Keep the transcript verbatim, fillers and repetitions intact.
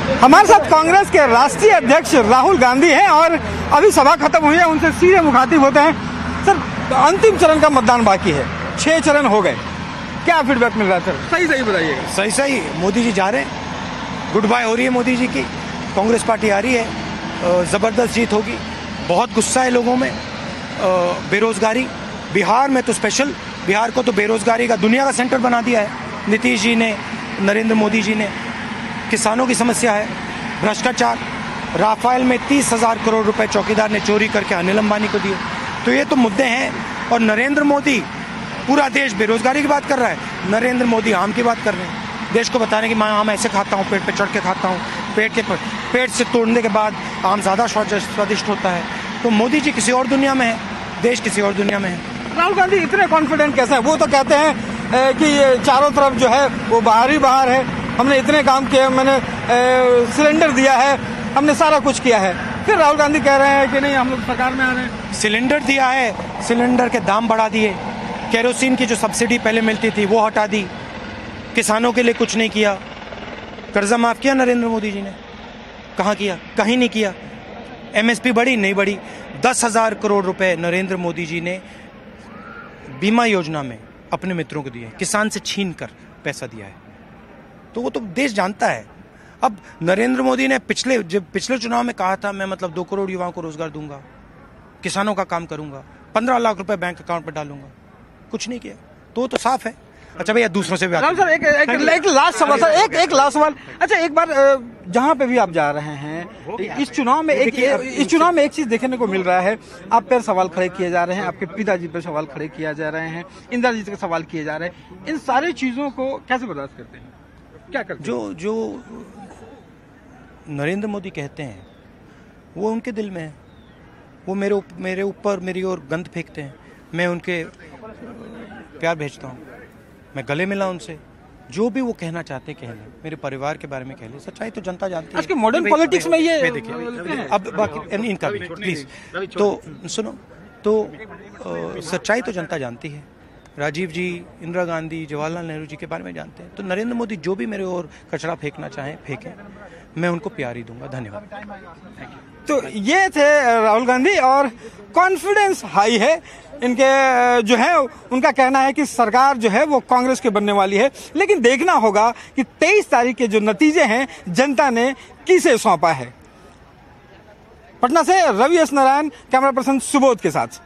हमारे साथ कांग्रेस के राष्ट्रीय अध्यक्ष राहुल गांधी हैं और अभी सभा खत्म हुई है, उनसे सीधे मुखातिब होते हैं। सर, अंतिम चरण का मतदान बाकी है, छह चरण हो गए, क्या फीडबैक मिल रहा है सर? सही सही बताइएगा। सही सही मोदी जी जा रहे हैं, गुड बाय हो रही है मोदी जी की, कांग्रेस पार्टी आ रही है, ज़बरदस्त जीत होगी। बहुत गुस्सा है लोगों में, बेरोजगारी बिहार में तो स्पेशल, बिहार को तो बेरोजगारी का दुनिया का सेंटर बना दिया है नीतीश जी ने, नरेंद्र मोदी जी ने। किसानों की समस्या है, भ्रष्टाचार, राफेल में तीस हजार करोड़ रुपए चौकीदार ने चोरी करके अनिल अंबानी को दिए, तो ये तो मुद्दे हैं। और नरेंद्र मोदी, पूरा देश बेरोजगारी की बात कर रहा है, नरेंद्र मोदी आम की बात कर रहे हैं, देश को बता रहे हैं कि मैं आम ऐसे खाता हूँ, पेट पे चढ़ के खाता हूँ, पेट के पेट से तोड़ने के बाद आम ज़्यादा स्वादिष्ट होता है। तो मोदी जी किसी और दुनिया में है, देश किसी और दुनिया में है। राहुल गांधी इतने कॉन्फिडेंट कैसे हैं? वो तो कहते हैं कि ये चारों तरफ जो है वो बाहर ही बाहर है, हमने इतने काम किए, मैंने सिलेंडर दिया है, हमने सारा कुछ किया है। फिर राहुल गांधी कह रहे हैं कि नहीं, हम लोग सरकार में आ रहे हैं। सिलेंडर दिया है, सिलेंडर के दाम बढ़ा दिए, केरोसिन की जो सब्सिडी पहले मिलती थी वो हटा दी, किसानों के लिए कुछ नहीं किया, कर्जा माफ किया नरेंद्र मोदी जी ने, कहाँ किया? कहीं नहीं किया। एमएसपी बढ़ी? नहीं बढ़ी। दस हजार करोड़ रुपए नरेंद्र मोदी जी ने बीमा योजना में अपने मित्रों को दिए, किसान से छीन कर पैसा दिया है, तो वो तो देश जानता है। अब नरेंद्र मोदी ने पिछले जब पिछले चुनाव में कहा था, मैं मतलब दो करोड़ युवाओं को रोजगार दूंगा, किसानों का काम करूंगा, पंद्रह लाख रुपए बैंक अकाउंट पर डालूंगा, कुछ नहीं किया, तो वो तो साफ है। अच्छा भैया, दूसरों से भी सर एक, एक, एक लास्ट सवाल सर, एक एक लास्ट सवाल। अच्छा, एक बार जहां पे भी आप जा रहे हैं इस चुनाव में, एक इस चुनाव में एक चीज देखने को मिल रहा है, आप पर सवाल खड़े किए जा रहे हैं, आपके पिताजी पर सवाल खड़े किए जा रहे हैं, इंदिरा जी के सवाल किए जा रहे हैं, इन सारी चीजों को कैसे बर्दाश्त करते हैं, क्या करते हैं? जो जो नरेंद्र मोदी कहते हैं वो उनके दिल में है, वो मेरे मेरे ऊपर मेरी ओर गंद फेंकते हैं, मैं उनके प्यार भेजता हूँ, मैं गले मिला उनसे, जो भी वो कहना चाहते कह लें, मेरे परिवार के बारे में कह लें, सच्चाई तो जनता जानती है। आज के मॉडर्न पॉलिटिक्स में ये देखिए, अब बाकी इनका भी प्लीज तो सुनो, तो सच्चाई तो जनता जानती है, राजीव जी, इंदिरा गांधी, जवाहरलाल नेहरू जी के बारे में जानते हैं, तो नरेंद्र मोदी जो भी मेरे ओर कचरा फेंकना चाहें फेंकें, मैं उनको प्यार ही दूंगा। धन्यवाद। तो ये थे राहुल गांधी, और कॉन्फिडेंस हाई है इनके, जो है उनका कहना है कि सरकार जो है वो कांग्रेस के बनने वाली है, लेकिन देखना होगा कि तेईस तारीख के जो नतीजे हैं जनता ने किसे सौंपा है। पटना से Ravi S Narayan, camera person Subodh के साथ।